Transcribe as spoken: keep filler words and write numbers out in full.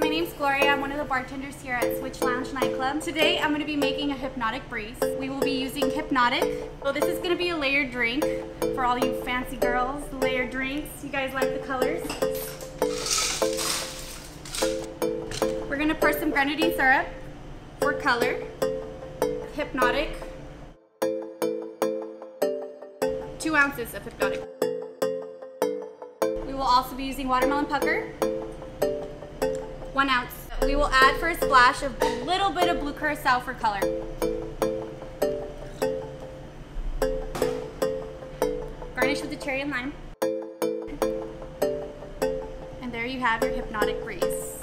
my name's Gloria. I'm one of the bartenders here at Switch Lounge Nightclub. Today I'm going to be making a Hypnotic Breeze. We will be using Hypnotic. So this is going to be a layered drink for all you fancy girls. Layered drinks. You guys like the colors? We're going to pour some Grenadine syrup for color. Hypnotic. Two ounces of Hypnotic. We will also be using watermelon pucker. One ounce. We will add for a splash of a little bit of blue Curaçao for color. Garnish with the cherry and lime. And there you have your Hypnotic Breeze.